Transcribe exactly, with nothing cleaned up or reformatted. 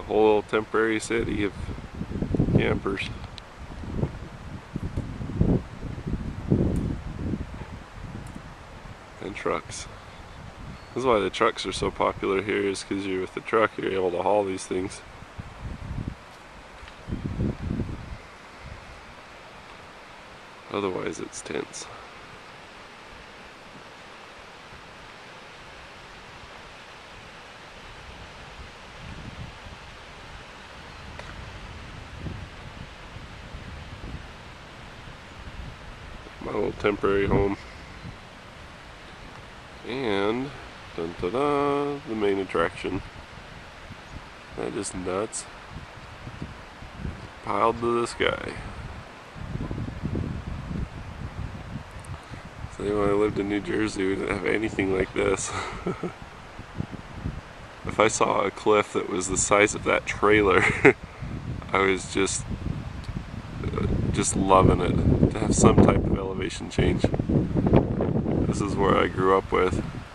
whole temporary city of campers. And trucks. This is why the trucks are so popular here, is because you're with the truck, you're able to haul these things. Otherwise it's tense. My little temporary home. And dun, da, da, the main attraction. That is nuts. Piled to the sky. So when I lived in New Jersey, we didn't have anything like this. If I saw a cliff that was the size of that trailer, I was just just loving it, to have some type of elevation change. This is where I grew up with.